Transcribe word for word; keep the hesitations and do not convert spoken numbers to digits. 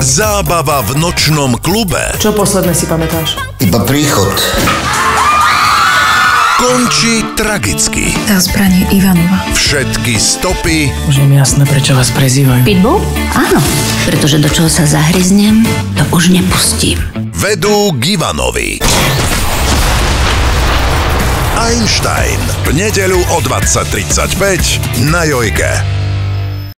Zábava v nočnom klube. Čo posledné si pamätáš? Iba príchod. Končí tragicky. Tá zbraň je Ivanova. Všetky stopy. Už je mi jasné, prečo vás prezývajú. Pitbull? Áno, pretože do čoho sa zahryznem, to už nepustím. Vedú k Ivanovi. Einstein v nedeľu o dvadsať tridsaťpäť na Jojke.